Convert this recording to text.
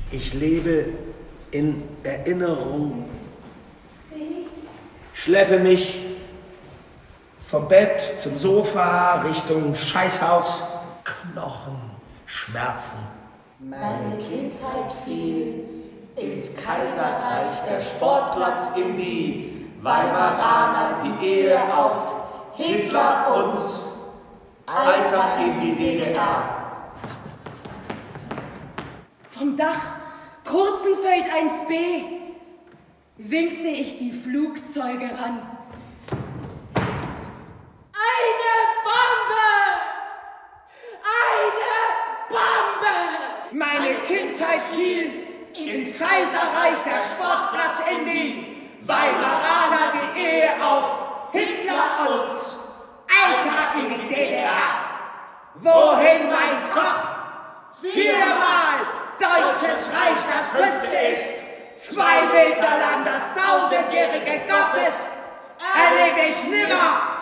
Ich lebe in Erinnerung, schleppe mich vom Bett zum Sofa Richtung Scheißhaus, Knochen, Schmerzen. Meine Kindheit fiel ins Kaiserreich, der Sportplatz in die Weimaraner, die Ehe auf Hitler uns, Alter in die DDR. Vom Dach Kurzenfeld 1b winkte ich die Flugzeuge ran. Eine Bombe! Eine Bombe! Meine Kindheit fiel ins Kaiserreich, der Sportplatz in die Weimaraner, die Ehe auf Hitler uns, Alter in die DDR. Wohin mein Kopf? Viermal Deutsches Reich, das 5. ist, 2 Meter lang das 1000-jährige Gottes, erlebe ich nimmer.